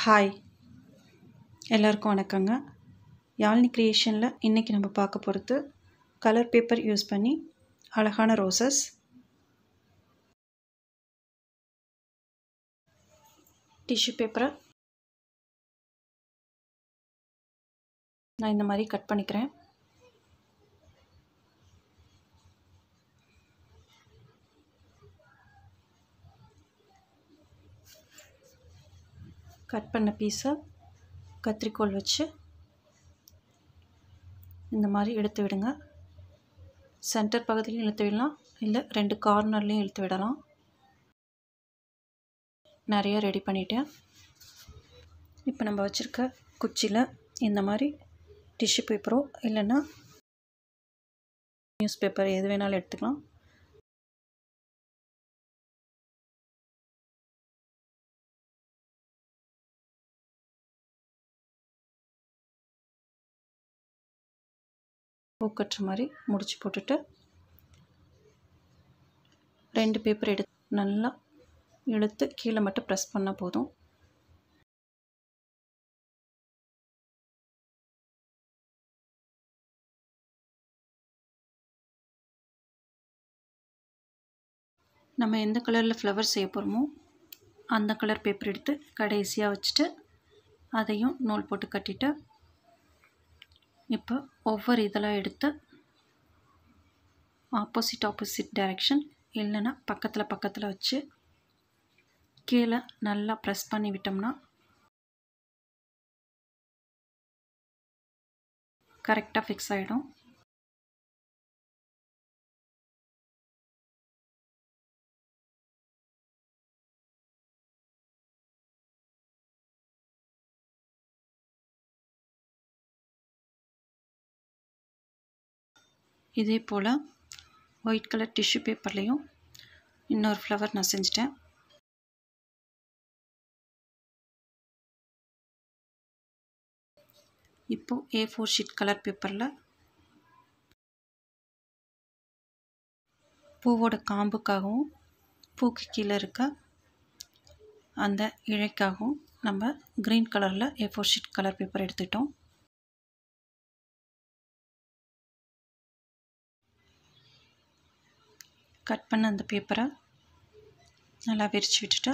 Hi எல்லாருக்கும் வணக்கங்க. யாழ்னி கிரியேஷனில் இன்றைக்கி நம்ம பார்க்க போகிறது கலர் பேப்பர் யூஸ் பண்ணி அழகான ரோசஸ். டிஷ்யூ பேப்பரை நான் இந்த மாதிரி கட் பண்ணிக்கிறேன். கட் பண்ண பீஸை கத்திரிக்கோல் வச்சு இந்த மாதிரி எடுத்து விடுங்க. சென்டர் பகுதியிலையும் இழுத்து விடலாம், இல்லை 2 கார்னர்லேயும் இழுத்து விடலாம். நிறைய ரெடி பண்ணிட்டேன். இப்போ நம்ம வச்சுருக்க குச்சியில் இந்த மாதிரி டிஷ்யூ பேப்பரோ இல்லைன்னா நியூஸ் பேப்பர் எது வேணாலும் எடுத்துக்கலாம். பூக்கட்டுற மாதிரி முடிச்சு போட்டுட்டு 2 பேப்பர் எடுத்து நல்லா இழுத்து கீழே மட்டும் ப்ரெஸ் பண்ணால் போதும். நம்ம எந்த கலரில் ஃப்ளவர் செய்ய போகிறோமோ அந்த கலர் பேப்பர் எடுத்து கடைசியாக வச்சுட்டு அதையும் நூல் போட்டு கட்டிட்டு இப்போ ஒவ்வொரு இதெல்லாம் எடுத்து ஆப்போசிட் டைரெக்ஷன் இல்லைன்னா பக்கத்தில் வச்சு கீழே நல்லா ப்ரெஸ் பண்ணி விட்டோம்னா கரெக்டாக ஃபிக்ஸ் ஆகிடும். இதே போல் ஒயிட் கலர் டிஷ்யூ பேப்பர்லேயும் இன்னொரு ஃப்ளவர் நான் செஞ்சிட்டேன். இப்போது A4 ஷீட் கலர் பேப்பரில் பூவோட காம்புக்காகவும் பூக்கு கீழே இருக்க அந்த இழைக்காகவும் நம்ம க்ரீன் கலரில் A4 ஷீட் கலர் பேப்பர் எடுத்துக்கிட்டோம். கட் பண்ண அந்த பேப்பரை நல்லா விரித்து விட்டுட்டு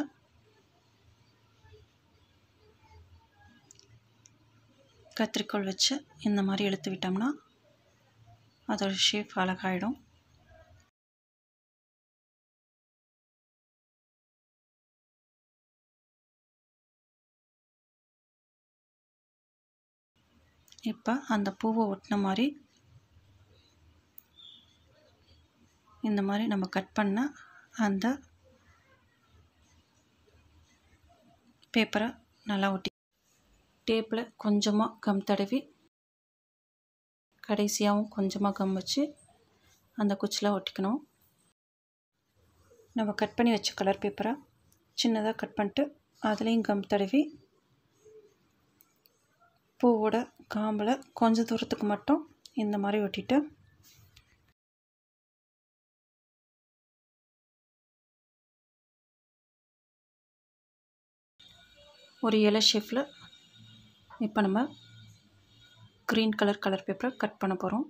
கத்திரிக்கோல் வச்சு இந்த மாதிரி இழுத்து விட்டோம்னா அதோட ஷேப் அழகாயிடும். இப்போ அந்த பூவை ஒட்டின மாதிரி இந்த மாதிரி நம்ம கட் பண்ண அந்த பேப்பரை நல்லா ஒட்டி டேப்பில் கொஞ்சமாக கம் தடவி கடைசியாகவும் கொஞ்சமாக கம் வச்சு அந்த குச்சியில் ஒட்டிக்கணும். நம்ம கட் பண்ணி வச்ச கலர் பேப்பரை சின்னதாக கட் பண்ணிட்டு அதுலேயும் கம் தடவி பூவோட காம்பில் கொஞ்சம் தூரத்துக்கு மட்டும் இந்த மாதிரி ஒட்டிட்டு ஒரு இலை ஷேப்பில் இப்போ நம்ம க்ரீன் கலர் பேப்பரை கட் பண்ண போகிறோம்.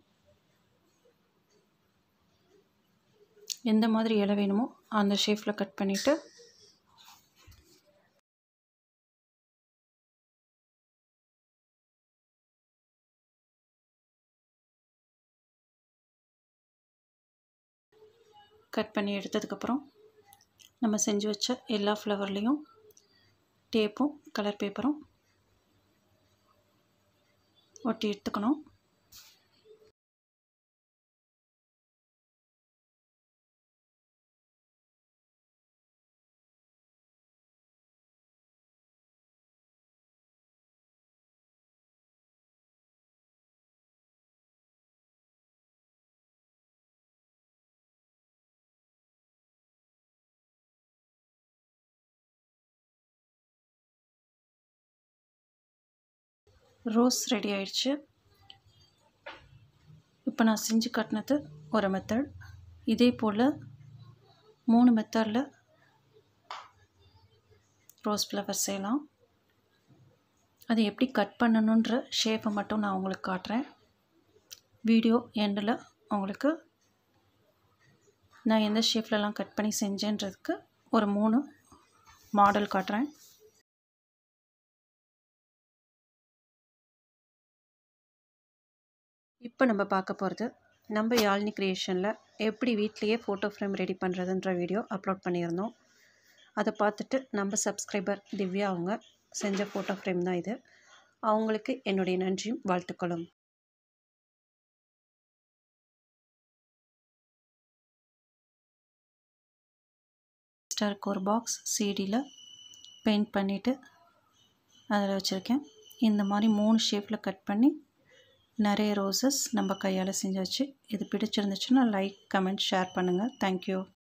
எந்த மாதிரி இலை வேணுமோ அந்த ஷேப்பில் கட் பண்ணிவிட்டு கட் பண்ணி எடுத்ததுக்கப்புறம் நம்ம செஞ்சு வச்ச எல்லா ஃப்ளவர்லேயும் டேப்பும் கலர் பேப்பரும் ஒட்டி எடுத்துக்கணும். ரோஸ் ரெடி ஆயிடுச்சு. இப்போ நான் செஞ்சு காட்டினது ஒரு மெத்தட். இதே போல் 3 மெத்தடில் ரோஸ் ஃப்ளவர் செய்யலாம். அது எப்படி கட் பண்ணணுன்ற ஷேப்பை மட்டும் நான் உங்களுக்கு காட்டுறேன். வீடியோ எண்டில் உங்களுக்கு நான் எந்த ஷேப்லலாம் கட் பண்ணி செஞ்சேன்றதுக்கு ஒரு 3 மாடல் காட்டுறேன். இப்போ நம்ம பார்க்க போகிறது நம்ம யாழினி கிரியேஷனில் எப்படி வீட்லேயே ஃபோட்டோ ஃப்ரேம் ரெடி பண்ணுறதுன்ற வீடியோ அப்லோட் பண்ணியிருந்தோம். அதை பார்த்துட்டு நம்ம சப்ஸ்கிரைபர் திவ்யா அவங்க செஞ்ச ஃபோட்டோ ஃப்ரேம் தான் இது. அவங்களுக்கு என்னுடைய நன்றியும் வாழ்த்துக்களும். ஒரு பாக்ஸ் சிடியில் பெயிண்ட் பண்ணிவிட்டு அதில் வச்சுருக்கேன். இந்த மாதிரி 3 ஷேப்பில் கட் பண்ணி நிறைய ரோசஸ் நம்ம கையால் செஞ்சாச்சு. இது பிடிச்சிருந்துச்சுன்னா லைக், கமெண்ட், ஷேர் பண்ணுங்கள். தேங்க்யூ.